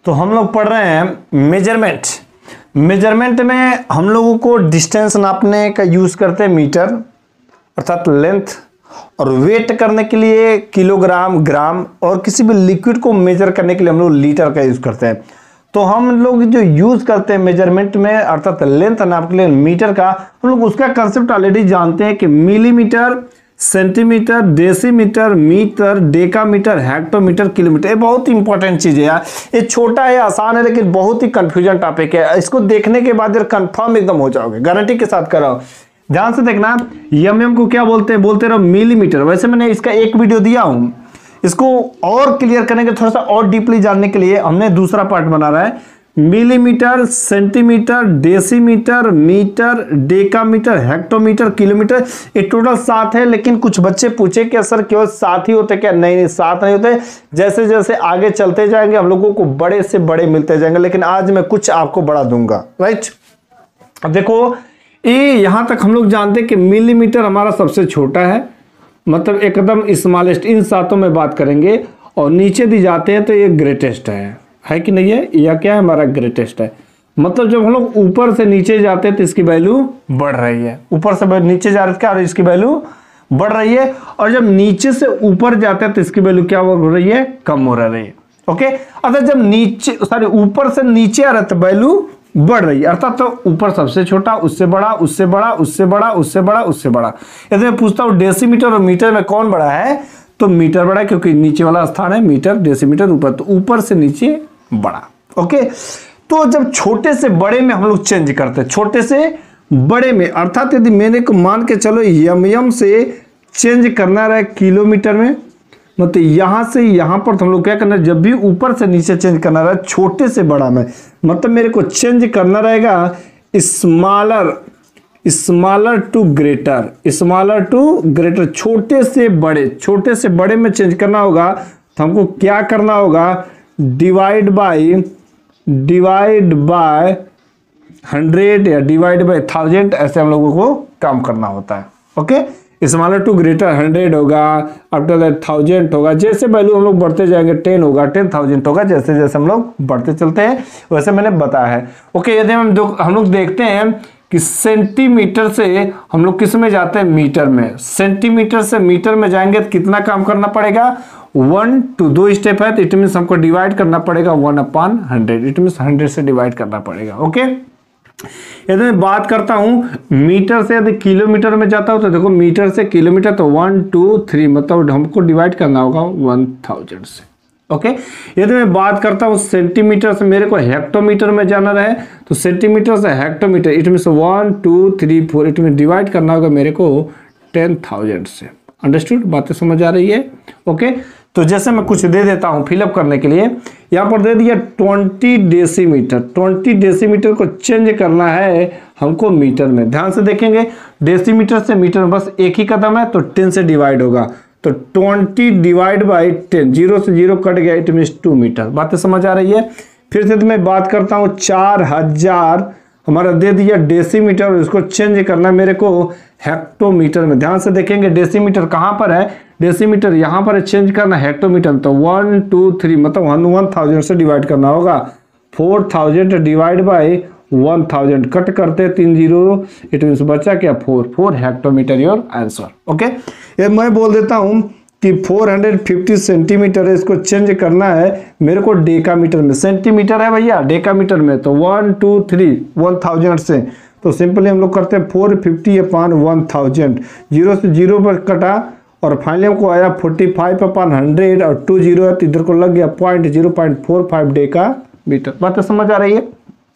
तो हम लोग पढ़ रहे हैं मेजरमेंट। मेजरमेंट में हम लोगों को डिस्टेंस नापने का यूज करते हैं मीटर अर्थात लेंथ, और वेट करने के लिए किलोग्राम, ग्राम, और किसी भी लिक्विड को मेजर करने के लिए हम लोग लीटर का यूज करते हैं। तो हम लोग जो यूज करते हैं मेजरमेंट में अर्थात लेंथ नाप के लिए मीटर का, हम लोग उसका कंसेप्ट ऑलरेडी जानते हैं कि millimetre, centimetre, decimetre, metre, decametre, hectometre, kilometre. ये बहुत इंपॉर्टेंट चीज है यार। ये छोटा है, आसान है, लेकिन बहुत ही कंफ्यूजन टॉपिक है। इसको देखने के बाद यार कंफर्म एकदम हो जाओगे, गारंटी के साथ कर रहा हूं। ध्यान से देखना, एमएम को क्या बोलते हैं? बोलते रहो मिलीमीटर। वैसे मैंने इसका एक वीडियो दिया हूं, इसको और क्लियर करने के, थोड़ा सा और डीपली जानने के लिए हमने दूसरा पार्ट बना रहा है। Millimetre, centimetre, decimetre, metre, decametre, hectometre, kilometre, ये टोटल 7 है। लेकिन कुछ बच्चे पूछे कि सर केवल 7 ही होते क्या? नहीं, 7 नहीं होते। जैसे जैसे आगे चलते जाएंगे हम लोगों को बड़े से बड़े मिलते जाएंगे, लेकिन आज मैं कुछ आपको बड़ा दूंगा, राइट। अब देखो, ये यहां तक हम लोग जानते हैं कि मिलीमीटर हमारा सबसे छोटा है, मतलब एकदम स्मॉलेस्ट। इन 7 में बात करेंगे और नीचे दी जाते हैं तो ये ग्रेटेस्ट है कि नहीं है? या क्या है? हमारा ग्रेटेस्ट है। मतलब जब हम लोग ऊपर से नीचे जाते हैं तो इसकी वैल्यू बढ़ रही है। ऊपर से नीचे जा रहे थे और इसकी वैल्यू बढ़ रही है, और जब नीचे से ऊपर जाते हैं तो इसकी वैल्यू क्या हो रही है? कम हो रही है। ओके, अर्थात जब ऊपर से नीचे आ रहा है तो वैल्यू बढ़ रही है, अर्थात तो ऊपर सबसे छोटा, उससे बड़ा, उससे बड़ा, उससे बड़ा, उससे बड़ा, उससे बड़ा। यदि मैं पूछता हूं डेसीमीटर और मीटर में कौन बड़ा है, तो मीटर बड़ा है, क्योंकि नीचे वाला स्थान है मीटर, डेसीमीटर ऊपर, तो ऊपर से नीचे बड़ा। ओके, तो जब छोटे से बड़े में हम लोग चेंज करते हैं, छोटे से बड़े में, अर्थात यदि मैंने को मान के चलो एम से चेंज करना रहा किलोमीटर में, मतलब यहां से यहां पर तो हम लोग क्या करना है? जब भी ऊपर से नीचे चेंज करना रहा छोटे से बड़ा में, मतलब मेरे को चेंज करना रहेगा smaller to greater, smaller to greater, छोटे से बड़े, छोटे से बड़े में चेंज करना होगा। तो हमको क्या करना होगा? डिवाइड बाय 100 या डिवाइड बाय 1000, ऐसे हम लोगों को काम करना होता है। ओके, स्मॉलर टू ग्रेटर 100 होगा, आफ्टर दैट 1000 होगा। जैसे वैल्यू हम लोग बढ़ते जाएंगे 10 होगा, 10,000 होगा, जैसे जैसे हम लोग बढ़ते चलते हैं वैसे मैंने बताया है। ओके, यदि हम लोग देखते हैं कि सेंटीमीटर से हम लोग किस में जाते हैं? मीटर में। सेंटीमीटर से मीटर में जाएंगे तो कितना काम करना पड़ेगा? 1 to 2 स्टेप है, तो इट मीन्स हमको डिवाइड करना पड़ेगा 1/100, इट मीन्स 100 से डिवाइड करना पड़ेगा। ओके, यदि मैं बात करता हूं मीटर से यदि किलोमीटर में जाता हूं, तो देखो मीटर से किलोमीटर तो 1 2 3, मतलब हमको डिवाइड करना होगा 1000 से। ओके, यदि मैं बात करता हूं सेंटीमीटर से मेरे को हेक्टोमीटर में जाना रहे, तो सेंटीमीटर से hectometre, it means 1 2 3 4, it mean divide करना होगा मेरे को 10,000 से। अंडरस्टूड? बातें समझ आ रही है? ओके, तो जैसे मैं कुछ दे देता हूं फिलअप करने के लिए, यहां पर दे दिया 20 डेसीमीटर। 20 डेसीमीटर को चेंज करना है हमको मीटर में। ध्यान से देखेंगे, डेसीमीटर से मीटर में बस एक ही कदम है, तो 10 से डिवाइड होगा, तो 20 डिवाइड बाई 10, 0 से 0 कट गया, इट मीन्स 2 मीटर। बातें समझ आ रही है? फिर से मैं बात करता हूं 4000 हमारा दे दिया डेसीमीटर, इसको चेंज करना मेरे को हेक्टोमीटर में। ध्यान से देखेंगे, डेसीमीटर कहां पर है? डेसीमीटर यहां पर है, चेंज करना हेक्टोमीटर, तो 1 2 3 मतलब 1000 से डिवाइड करना होगा। 4000 डिवाइड बाय 1000 कट करते 3 0, इट मीन्स बचा क्या? 4 हेक्टोमीटर योर आंसर। ओके, ये मैं बोल देता हूं कि 450 सेंटीमीटर है, इसको चेंज करना है मेरे को डेकामीटर में। सेंटीमीटर है भैया, डेकामीटर में तो 1 2 3 1000 से, तो सिंपली हम लोग करते हैं 450/1000, 0 से 0 पर कटा और फाइनली हमको आया 45/100, और 2 0 है तो इधर को लग गया 0.45 डेकामीटर। बातें समझ आ रही है?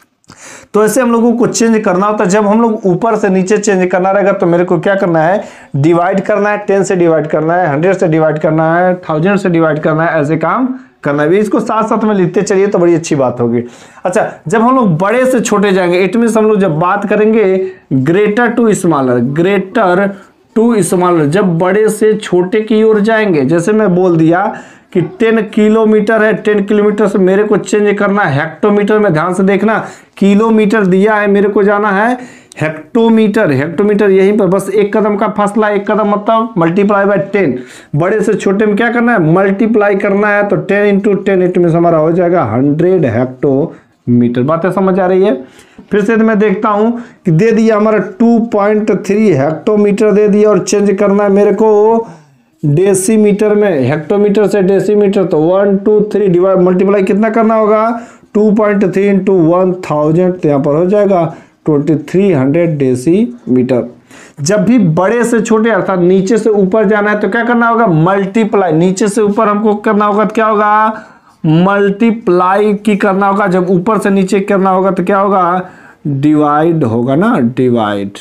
तो ऐसे हम लोगों को चेंज करना होता है। जब हम लोग ऊपर से नीचे चेंज करना रहेगा तो मेरे को क्या करना है? डिवाइड करना है, 10 से डिवाइड करना है, 100 से डिवाइड करना है, 1000 से डिवाइड करना है, ऐसे काम करना है। इसको साथ साथ में लिखते चलिए तो बड़ी अच्छी बात होगी। अच्छा, जब हम लोग बड़े से छोटे जाएंगे, इट मीन्स हम लोग जब बात करेंगे greater to smaller, greater to smaller, जब बड़े से छोटे की ओर जाएंगे, जैसे मैं बोल दिया कि 10 किलोमीटर है, 10 किलोमीटर से मेरे को चेंज करना है हेक्टोमीटर में। ध्यान से देखना, किलोमीटर दिया है, मेरे को जाना है हेक्टोमीटर। हेक्टोमीटर यहीं पर बस एक कदम का फासला, एक कदम मतलब मल्टीप्लाई बाय 10। बड़े से छोटे में क्या करना है, मल्टीप्लाई करना है। तो 10 इंटू 10 इट मीन हमारा हो जाएगा 100 हेक्टोमीटर। बातें समझ आ रही है? फिर से मैं देखता हूं कि दे दिया हमारा 2.3 हेक्टोमीटर दे दिया और चेंज करना है मेरे को डेसीमीटर में। हेक्टोमीटर से डेसीमीटर, तो 1 2 3 डिवाइड मल्टीप्लाई कितना करना होगा, 2.3 इंटू 1000, तो यहाँ पर हो जाएगा 2300 डेसीमीटर। जब भी बड़े से छोटे अर्थात नीचे से ऊपर जाना है तो क्या करना होगा, मल्टीप्लाई। नीचे से ऊपर हमको करना होगा तो क्या होगा, मल्टीप्लाई की करना होगा। जब ऊपर से नीचे करना होगा तो क्या होगा, डिवाइड होगा ना, डिवाइड।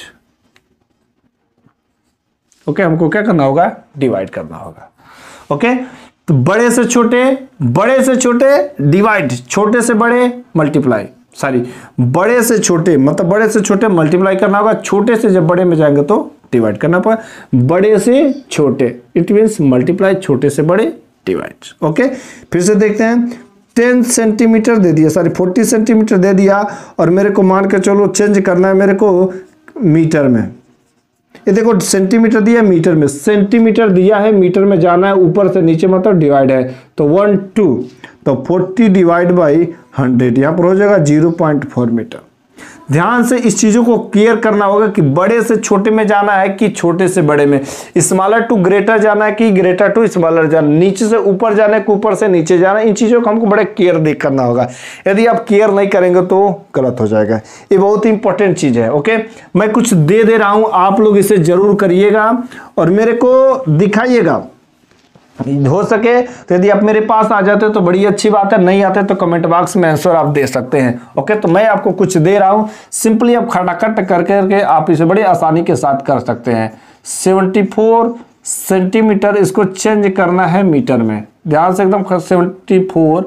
ओके, हमको क्या करना होगा, डिवाइड करना होगा। ओके, तो बड़े से छोटे डिवाइड, छोटे से बड़े मल्टीप्लाई, सॉरी बड़े से छोटे मतलब बड़े से छोटे मल्टीप्लाई करना होगा। छोटे से जब बड़े में जाएंगे तो डिवाइड करना पड़ेगा। बड़े से छोटे इट मीन्स मल्टीप्लाई, छोटे से बड़े डिवाइड। ओके, फिर से देखते हैं। 10 सेंटीमीटर दे दिया, सॉरी 40 सेंटीमीटर दे दिया और मेरे को मान के चलो चेंज करना है मेरे को मीटर में। ये देखो सेंटीमीटर दिया, मीटर में, सेंटीमीटर दिया है, मीटर में जाना है, ऊपर से नीचे मतलब डिवाइड है। तो 1 2, तो 40 डिवाइड बाई 100 यहाँ पर हो जाएगा 0.4 मीटर। ध्यान से इस चीजों को क्लियर करना होगा कि बड़े से छोटे में जाना है कि छोटे से बड़े में, स्मॉलर टू ग्रेटर जाना है कि ग्रेटर टू स्मॉलर जाना, नीचे से ऊपर जाना है कि ऊपर से नीचे जाना है। इन चीजों को हमको बड़े केयर देख करना होगा। यदि आप केयर नहीं करेंगे तो गलत हो जाएगा। ये बहुत ही इंपॉर्टेंट चीज है। ओके, मैं कुछ दे रहा हूं, आप लोग इसे जरूर करिएगा और मेरे को दिखाइएगा। हो सके तो यदि आप मेरे पास आ जाते हो तो बड़ी अच्छी बात है, नहीं आते तो कमेंट बॉक्स में आंसर आप दे सकते हैं। ओके, तो मैं आपको कुछ दे रहा हूं, सिंपली आप खटाखट करके आप इसे बड़ी आसानी के साथ कर सकते हैं। 74 सेंटीमीटर, इसको चेंज करना है मीटर में। ध्यान से एकदम 74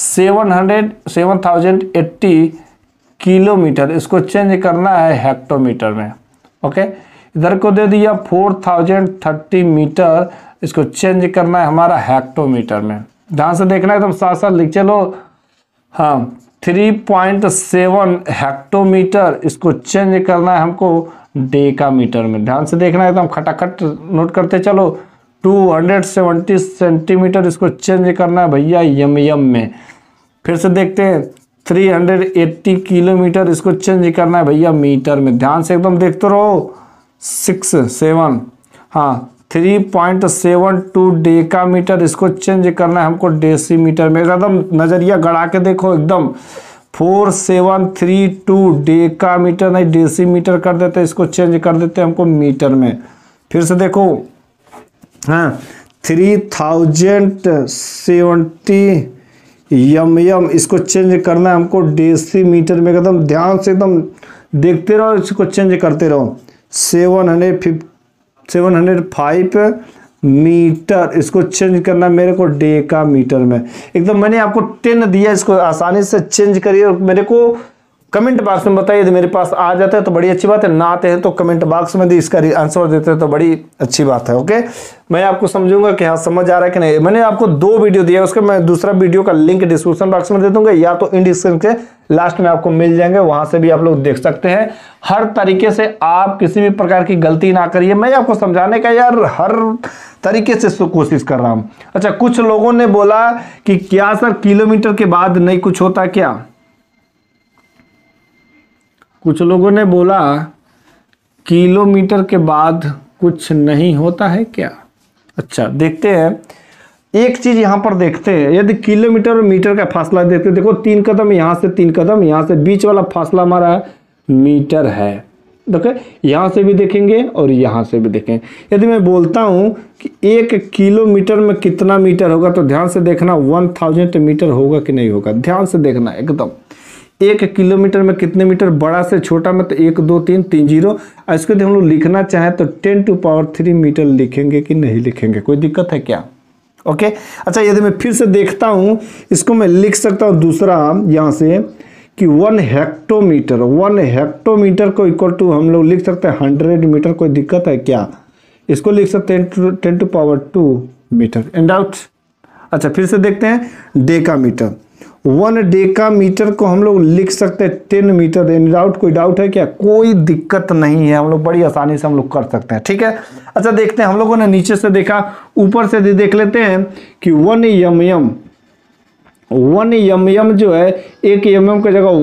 7080 किलोमीटर, इसको चेंज करना है हेक्टोमीटर में। ओके, इधर को दे दिया 4030 मीटर, इसको चेंज करना है हमारा हेक्टोमीटर में। ध्यान से देखना है, एकदम साथ साथ लिख चलो। हाँ, 3.7 हेक्टोमीटर, इसको चेंज करना है हमको डेकामीटर में। ध्यान से देखना है, एकदम खटाखट नोट करते चलो। 270 सेंटीमीटर, इसको चेंज करना है भैया यम में। फिर से देखते हैं 380 किलोमीटर, इसको चेंज करना है भैया मीटर में। ध्यान से एकदम देखते रहो। 7 हाँ 3.72 डेकामीटर, इसको चेंज करना है हमको डेसीमीटर में। एकदम नजरिया गड़ा के देखो, एकदम 4732 डेकामीटर नहीं डेसीमीटर कर देते, इसको चेंज कर देते हमको मीटर में। फिर से देखो, हाँ 3070 यम, इसको चेंज करना है हमको डेसीमीटर में। एकदम ध्यान से एकदम देखते रहो, इसको चेंज करते रहो। 705 मीटर, इसको चेंज करना मेरे को डेकामीटर में। एकदम मैंने आपको 10 दिया, इसको आसानी से चेंज करिए और मेरे को कमेंट बॉक्स में बताइए। यदि मेरे पास आ जाता है तो बड़ी अच्छी बात है, ना आते हैं तो कमेंट बॉक्स में इसका आंसर देते हैं तो बड़ी अच्छी बात है। ओके, मैं आपको समझूंगा कि हाँ समझ आ रहा है कि नहीं। मैंने आपको 2 वीडियो दिया, उसका मैं दूसरा वीडियो का लिंक डिस्क्रिप्शन बॉक्स में दे दूंगा या तो इन डिस्क्रिप्शन के लास्ट में आपको मिल जाएंगे, वहां से भी आप लोग देख सकते हैं। हर तरीके से आप किसी भी प्रकार की गलती ना करिए, मैं आपको समझाने का यार हर तरीके से कोशिश कर रहा हूं। अच्छा, कुछ लोगों ने बोला कि क्या सर किलोमीटर के बाद नहीं कुछ होता क्या? कुछ लोगों ने बोला किलोमीटर के बाद कुछ नहीं होता है क्या? अच्छा, देखते हैं। एक चीज यहां पर देखते हैं, यदि किलोमीटर और मीटर का फासला देखते हैं, देखो 3 कदम यहां से, 3 कदम यहां से, बीच वाला फासला हमारा मीटर है। देखो यहां से भी देखेंगे और यहां से भी देखेंगे। यदि मैं बोलता हूं कि 1 किलोमीटर में कितना मीटर होगा, तो ध्यान से देखना 1000 मीटर होगा कि नहीं होगा। ध्यान से देखना एकदम। 1 किलोमीटर में कितने मीटर, बड़ा से छोटा में तो 1 2 3 3 0। इसको यदि हम लोग लिखना चाहें तो 10⁻³ मीटर लिखेंगे कि नहीं लिखेंगे, कोई दिक्कत है क्या? ओके, अच्छा यदि मैं फिर से देखता हूं, इसको मैं लिख सकता हूं दूसरा यहां से कि 1 हेक्टोमीटर, 1 हेक्टोमीटर को इक्वल टू हम लोग लिख सकते हैं 100 मीटर, कोई दिक्कत है क्या? इसको लिख सकते हैं 10⁻² मीटर। इन डाउट अच्छा फिर से देखते हैं डेकामीटर। 1 डेकामीटर को हम लोग लिख सकते हैं 10 मीटर। Any doubt? कोई डाउट है क्या? कोई दिक्कत नहीं है, हम लोग बड़ी आसानी से हम लोग कर सकते हैं। ठीक है, अच्छा देखते हैं, हम लोगों ने नीचे से देखा, ऊपर से देख लेते हैं कि 1 mm जो है, 1 mm की जगह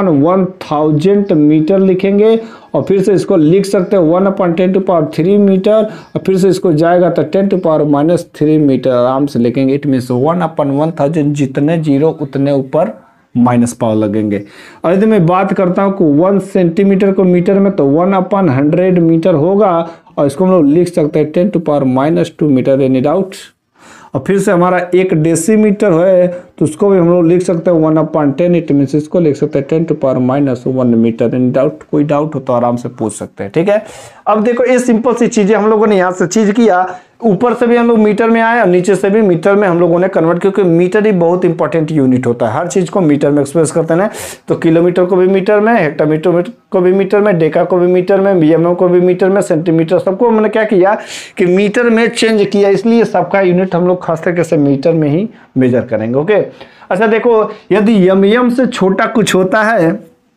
1/1000 मीटर लिखेंगे और फिर से इसको लिख सकते हैं 1/10³ मीटर और फिर से इसको जाएगा तो 10⁻³ मीटर आराम से लिखेंगे। इट मीन्स 1/1000, जितने जीरो उतने ऊपर माइनस पावर लगेंगे। और यदि मैं बात करता हूँ कि 1 सेंटीमीटर को मीटर में तो 1/100 मीटर होगा और इसको हम लोग लिख सकते हैं 10⁻² मीटर। Any doubt? और फिर से हमारा 1 डेसीमीटर है तो उसको भी हम लोग लिख सकते हैं 1/10। इट मीन्स इसको लिख सकते हैं 10⁻⁻1 मीटर। Any doubt? कोई डाउट हो तो आराम से पूछ सकते हैं। ठीक है, अब देखो ये सिंपल सी चीजें हम लोगों ने यहाँ से चीज किया, ऊपर से भी हम लोग मीटर में आए और नीचे से भी मीटर में हम लोगों ने कन्वर्ट, क्योंकि मीटर ही बहुत इंपॉर्टेंट यूनिट होता है, हर चीज को मीटर में एक्सप्रेस करते हैं। तो किलोमीटर को भी मीटर में, हेक्टोमीटर को भी मीटर में, डेका को भी मीटर में, बीएमएम को भी मीटर में, सेंटीमीटर, सबको हमने क्या किया कि मीटर में चेंज किया, इसलिए सबका यूनिट हम लोग खास तरीके से मीटर में ही मेजर करेंगे। ओके, अच्छा देखो, यदि एम से छोटा कुछ होता है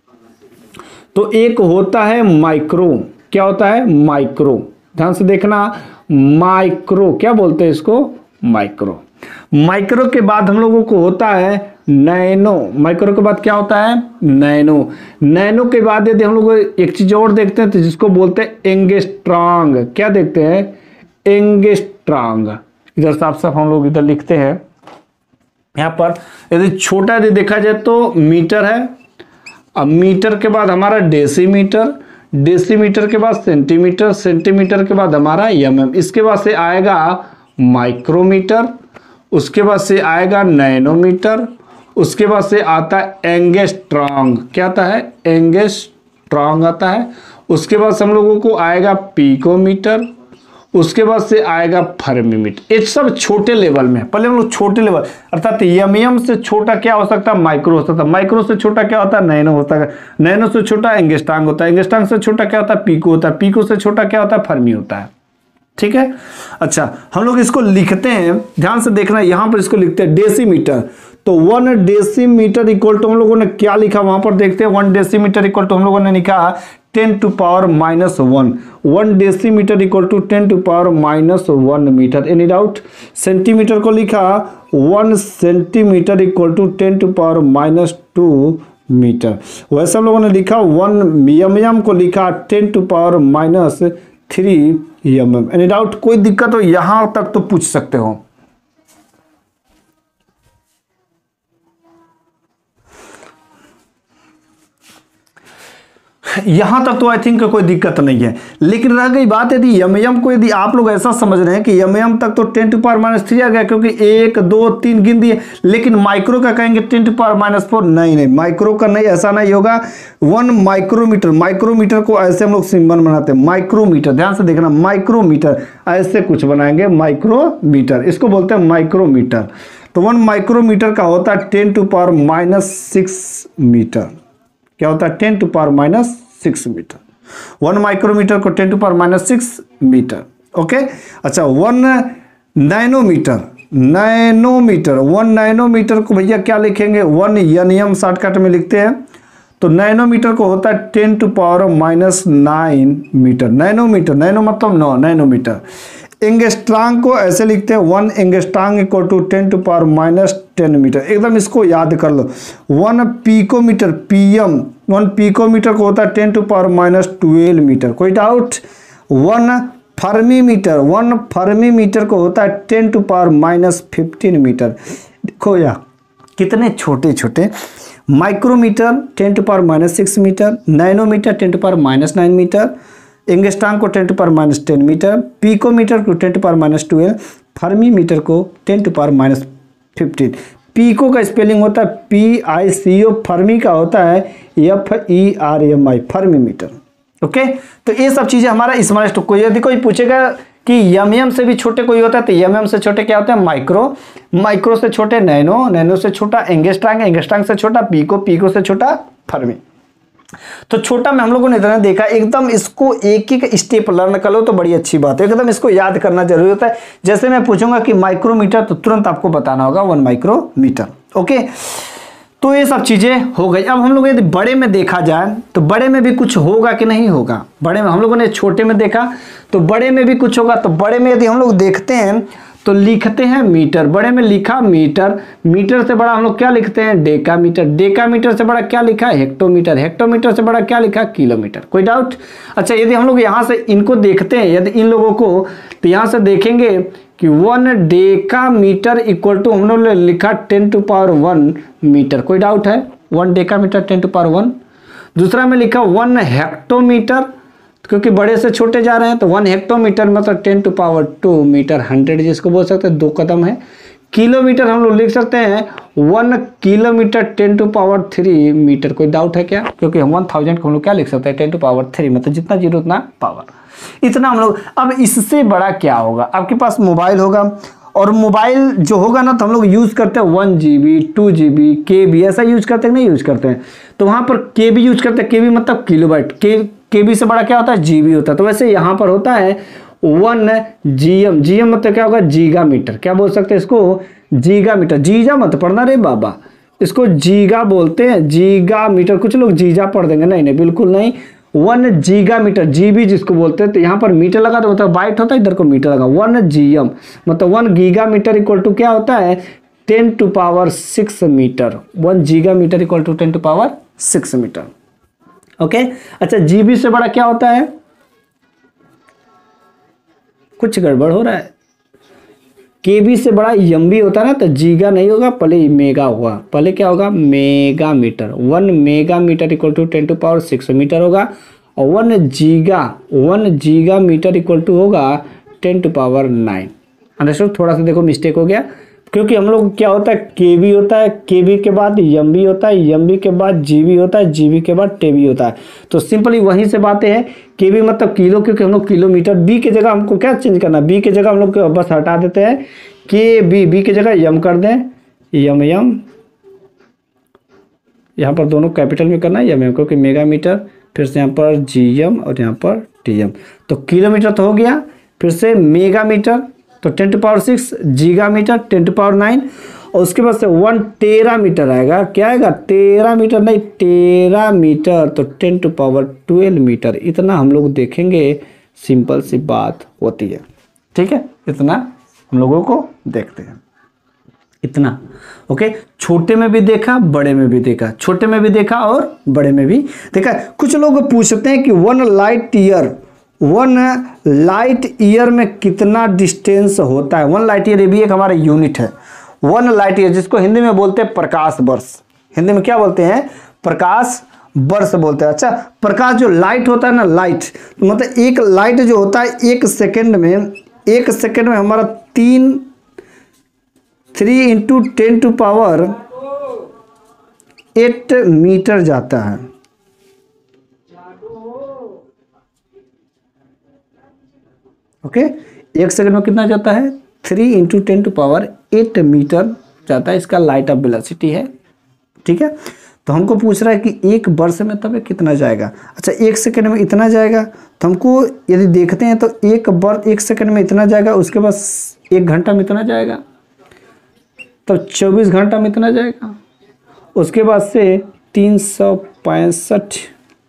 तो एक होता है माइक्रो। क्या होता है? माइक्रो। ध्यान से देखना, माइक्रो, क्या बोलते हैं इसको? माइक्रो। माइक्रो के बाद हम लोगों को होता है नैनो। माइक्रो के बाद क्या होता है? नैनो। नैनो के बाद यदि हम लोग एक चीज और देखते हैं तो जिसको बोलते हैं एंगस्ट्रॉन्ग। क्या देखते हैं? एंगस्ट्रॉन्ग। इधर साफ साफ हम लोग इधर लिखते हैं, यहाँ पर यदि छोटा यदि देखा जाए तो मीटर है। अब मीटर के बाद हमारा डेसीमीटर, डेसीमीटर के बाद सेंटीमीटर, सेंटीमीटर के बाद हमारा एमएम, इसके बाद से आएगा माइक्रोमीटर, उसके बाद से आएगा नैनोमीटर, उसके बाद से आता है एंगस्ट्रॉन्ग। क्या आता है? एंगस्ट्रॉन्ग आता है। उसके बाद से हम लोगों को आएगा पिकोमीटर, उसके बाद से आएगा फर्मीमीटर। ये सब छोटे लेवल में, पहले हम लोग छोटे लेवल, अर्थात एमएम से छोटा क्या हो सकता है? माइक्रो हो सकता है। माइक्रो से छोटा क्या होता है? नैनो होता है। नैनो से छोटा एंगस्ट्रॉन्ग होता है। एंगस्ट्रॉन्ग से छोटा क्या होता है? पिको होता है। पिको से छोटा क्या होता है? फर्मी होता है। ठीक है, अच्छा हम लोग इसको लिखते हैं, ध्यान से देखना, यहां पर इसको लिखते हैं डेसीमीटर। तो 1 डेसीमीटर इक्वल टू हम लोगों ने क्या लिखा वहां पर देखते हैं। 1 डेसीमीटर इक्वल टू हम लोगों ने लिखा 10⁻⁻1। 1 decimetre equal to 10⁻⁻1 metre. Any doubt? Centimetre को लिखा 1 सेंटीमीटर इक्वल टू 10⁻⁻2 मीटर। वैसे हम लोगों ने लिखा 1 एमएम को लिखा 10⁻³ एमएम। Any doubt? कोई दिक्कत हो यहां तक तो पूछ सकते हो। यहां तक तो आई थिंक कोई दिक्कत नहीं है, लेकिन रह गई बात, यदि एमएम को यदि आप लोग ऐसा समझ रहे हैं कि एमएम तक तो 10⁻³ आ गया क्योंकि 1 2 3 गिन दिए, लेकिन माइक्रो का कहेंगे 10⁻⁴। नहीं, माइक्रो का नहीं, ऐसा नहीं होगा। 1 माइक्रोमीटर, माइक्रोमीटर को ऐसे हम लोग सिंबल बनाते हैं, माइक्रोमीटर। ध्यान से देखना, माइक्रोमीटर ऐसे कुछ बनाएंगे, माइक्रोमीटर, इसको बोलते हैं माइक्रोमीटर। तो 1 माइक्रोमीटर का होता है 10⁻⁶ मीटर। क्या होता है? 10⁻⁶ मीटर। 1 माइक्रोमीटर को 10⁻⁶ मीटर। ओके, अच्छा 1 नैनोमीटर, नैनोमीटर, 1 नैनोमीटर को भैया क्या लिखेंगे? 1 एनएम शॉर्टकट में लिखते हैं। तो नैनोमीटर को होता है 10⁻⁹ मीटर। नैनोमीटर, नैनो मतलब 9 नैनोमीटर। एंगस्ट्रॉन्ग को ऐसे लिखते हैं 1 एंगस्ट्रॉन्ग इक्वल टू 10⁻⁻10 मीटर। एकदम इसको याद कर लो। 1 पिकोमीटर, पीएम, 1 पिकोमीटर को होता है 10⁻12 मीटर। कोई डाउट? 1 फर्मीमीटर, 1 फर्मीमीटर को होता है 10⁻15 मीटर। देखो यार कितने छोटे छोटे। Micrometre 10⁻⁶ metre, nanometre 10⁻⁹ metre, angstrom को 10⁻10 मीटर, पिकोमीटर को 10⁻12, फर्मीमीटर को 10⁻15। पीको का स्पेलिंग होता है PICO, फर्मी का होता है FERMI, फर्मीमीटर। ओके, तो ये सब चीजें हमारा स्मॉलेस्ट। कोई यदि कोई पूछेगा कि एमएम से भी छोटे कोई होता है तो एमएम से छोटे क्या होते हैं? माइक्रो, माइक्रो से छोटे नैनो, नैनो से छोटा एंगस्ट्रॉन्ग, एंगस्ट्रॉन्ग से छोटा पिको, पिको से छोटा फर्मी। तो छोटा में हम लोगों ने इतना देखा, एकदम इसको एक एक स्टेप लर्न कर लो तो बड़ी अच्छी बात है, एकदम इसको याद करना जरूरी होता है। जैसे मैं पूछूंगा कि माइक्रोमीटर, तो तुरंत आपको बताना होगा 1 माइक्रोमीटर। ओके, तो ये सब चीजें हो गई। अब हम लोग यदि बड़े में देखा जाए तो बड़े में भी कुछ होगा कि नहीं होगा। बड़े में हम लोगों ने छोटे में देखा तो बड़े में भी कुछ होगा। तो बड़े में यदि हम लोग देखते हैं तो लिखते हैं मीटर, बड़े में लिखा मीटर, मीटर से बड़ा हम लोग क्या लिखते हैं, डेकामीटर, डेकामीटर से बड़ा क्या लिखा है, हेक्टोमीटर, हेक्टोमीटर से बड़ा क्या लिखा, किलोमीटर। कोई डाउट? अच्छा, यदि हम लोग यहाँ से इनको देखते हैं, यदि इन लोगों को, तो यहाँ से देखेंगे कि 1 डेकामीटर इक्वल टू हम लोग ने लिखा 10⁻1 मीटर। कोई डाउट है? 1 डेकामीटर 10⁻1। दूसरा में लिखा 1 हेक्टोमीटर, क्योंकि बड़े से छोटे जा रहे हैं तो 1 हेक्टोमीटर मतलब 10⁻2 मीटर, 100 जिसको बोल सकते हैं 2 कदम है। किलोमीटर हम लोग लिख सकते हैं 1 किलोमीटर 10⁻3 मीटर। कोई डाउट है क्या? क्योंकि 1000 को हम लोग क्या लिख सकते हैं, 10⁻3, मतलब जितना जीरो उतना पावर, इतना हम लोग। अब इससे बड़ा क्या होगा? आपके पास मोबाइल होगा, और मोबाइल जो होगा ना तो हम लोग यूज़ करते हैं 1 GB 2 GB KB, ऐसा यूज करते हैं नहीं यूज करते हैं, तो वहाँ पर KB यूज करते हैं। KB मतलब किलोबाइट, KB से बड़ा क्या होता है, GB होता है। तो वैसे यहाँ पर होता है 1 GM, GM मतलब क्या होगा, जीगा मीटर। क्या बोल सकते हैं इसको, जीगा मीटर। जीजा मत पढ़ना रे बाबा, इसको जीगा बोलते हैं, जीगा मीटर। कुछ लोग जीजा पढ़ देंगे, नहीं नहीं बिल्कुल नहीं, 1 जीगा मीटर, GB जिसको बोलते हैं। तो यहाँ पर मीटर लगा तो मतलब बाइट होता है, इधर को मीटर लगा, 1 GM मतलब 1 गीगा मीटर इक्वल टू क्या होता है, 10⁻6 metre. 1 giga metre equal to 10⁻6 metre. Okay, अच्छा, GB से बड़ा क्या होता है, कुछ गड़बड़ हो रहा है, KB से बड़ा MB होता है ना, तो जीगा नहीं होगा, पहले मेगा होगा, पहले क्या होगा, mega metre. 1 mega metre equal to 10⁻6 metre होगा, और 1 जीगा मीटर इक्वल टू होगा 10⁻9। अंडरस्टूड? थोड़ा सा देखो मिस्टेक हो गया, क्योंकि हम लोग क्या होता है, KB होता है, KB के बाद MB होता है, MB के बाद GB होता है, GB के बाद TB होता है। तो सिंपली वहीं से बातें हैं, KB मतलब किलो, क्योंकि हम लोग किलोमीटर, B की जगह हमको क्या चेंज करना, B की जगह हम लोग बस हटा देते हैं KB, B की जगह M कर दें, M, यहाँ पर दोनों कैपिटल में करना है M, क्योंकि मेगा मीटर, फिर से यहाँ पर GM और यहाँ पर TM। तो किलोमीटर तो हो गया, फिर से मेगा मीटर तो 10⁻6, जीगा मीटर 10⁻9, और उसके बाद से 1 टेरा मीटर आएगा। क्या आएगा, टेरा मीटर नहीं, टेरा मीटर, तो 10⁻12 मीटर। इतना हम लोग देखेंगे, सिंपल सी बात होती है, ठीक है, इतना हम लोगों को देखते हैं, इतना। ओके, छोटे में भी देखा, बड़े में भी देखा, छोटे में भी देखा और बड़े में भी देखा। कुछ लोग पूछते हैं कि 1 लाइट ईयर में कितना डिस्टेंस होता है। 1 लाइट ईयर ये भी एक हमारा यूनिट है। 1 लाइट ईयर, जिसको हिंदी में बोलते हैं प्रकाश वर्ष, हिंदी में क्या बोलते हैं, प्रकाश वर्ष बोलते हैं। अच्छा, प्रकाश जो लाइट होता है ना, लाइट मतलब एक लाइट जो होता है 1 सेकेंड में, 1 सेकेंड में हमारा 3 × 10⁸ मीटर जाता है। ओके, 1 सेकंड में कितना जाता है, 3 × 10⁸ मीटर जाता है, इसका लाइट ऑफ वेलोसिटी है, ठीक है। तो हमको पूछ रहा है कि 1 वर्ष में तब कितना जाएगा। अच्छा, 1 सेकंड में इतना जाएगा, तो हमको यदि देखते हैं तो 1 सेकंड में इतना जाएगा, उसके बाद 1 घंटा में इतना जाएगा, तो 24 घंटा में इतना जाएगा, उसके बाद से 365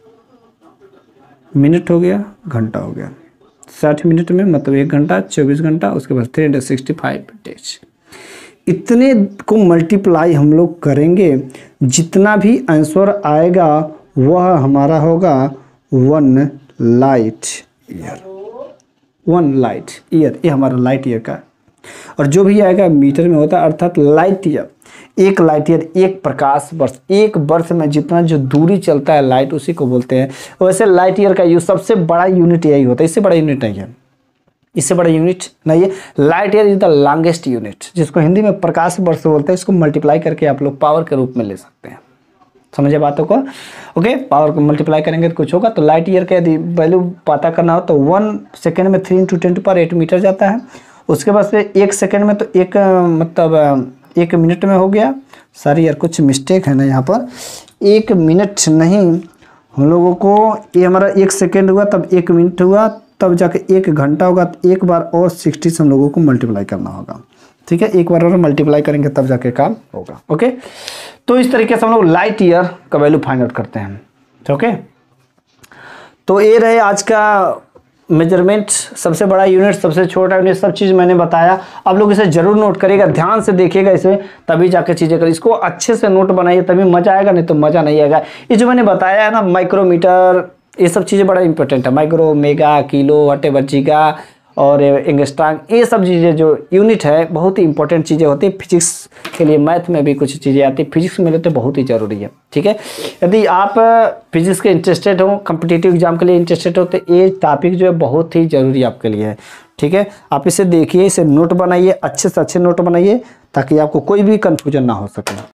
मिनट हो गया, घंटा हो गया, 60 मिनट में मतलब 1 घंटा, 24 घंटा, उसके बाद 365 डेज। इतने को मल्टीप्लाई हम लोग करेंगे, जितना भी आंसर आएगा वह हमारा होगा 1 लाइट ईयर। 1 लाइट ईयर, ये हमारा लाइट ईयर का, और जो भी आएगा मीटर में होता है, अर्थात लाइट ईयर। 1 लाइट ईयर 1 प्रकाश वर्ष, 1 वर्ष में जितना जो दूरी चलता है लाइट, उसी को बोलते हैं। वैसे लाइट ईयर का सबसे बड़ा यूनिट यही होता है, इससे बड़ा यूनिट नहीं है, इससे बड़ा यूनिट नहीं है। Light year is the longest unit, जिसको हिंदी में प्रकाश वर्ष बोलते हैं। इसको मल्टीप्लाई करके आप लोग पावर के रूप में ले सकते हैं, समझे बातों को। ओके, पावर को मल्टीप्लाई करेंगे तो कुछ होगा। तो लाइट ईयर का यदि वैल्यू पता करना हो तो 1 सेकेंड में 3 × 10⁸ मीटर जाता है। उसके बाद से 1 सेकेंड में तो 1 मतलब 1 मिनट में हो गया। सॉरी यार, कुछ मिस्टेक है ना यहाँ पर, 1 मिनट नहीं, हम लोगों को ये हमारा 1 सेकेंड हुआ, तब 1 मिनट हुआ, तब जाके 1 घंटा होगा, तो एक बार और 60 से हम लोगों को मल्टीप्लाई करना होगा। ठीक है, एक बार और मल्टीप्लाई करेंगे तब जाके काम होगा। ओके, तो इस तरीके से हम लोग लाइट ईयर का वैल्यू फाइंड आउट करते हैं। ओके, तो ये रहे आज का मेजरमेंट, सबसे बड़ा यूनिट, सबसे छोटा यूनिट, सब चीज़ मैंने बताया। आप लोग इसे जरूर नोट करिएगा, ध्यान से देखिएगा इसे, तभी जाके चीज़ें करें। इसको अच्छे से नोट बनाइए, तभी मज़ा आएगा, नहीं तो मज़ा नहीं आएगा। ये जो मैंने बताया है ना, माइक्रोमीटर, ये सब चीज़ें बड़ा इंपॉर्टेंट है। Micro, mega, kilo, whatever, giga और एंगस्ट्रॉम, ये सब चीज़ें जो यूनिट है बहुत ही इंपॉर्टेंट चीज़ें होती है फिजिक्स के लिए। मैथ में भी कुछ चीज़ें आती है, फिजिक्स में तो बहुत ही ज़रूरी है। ठीक है, यदि आप फिजिक्स के इंटरेस्टेड हो, कॉम्पिटिटिव एग्जाम के लिए इंटरेस्टेड हो, तो ये टॉपिक जो है बहुत ही ज़रूरी आपके लिए है। ठीक है, आप इसे देखिए, इसे नोट बनाइए, अच्छे से अच्छे नोट बनाइए, ताकि आपको कोई भी कन्फ्यूजन ना हो सके।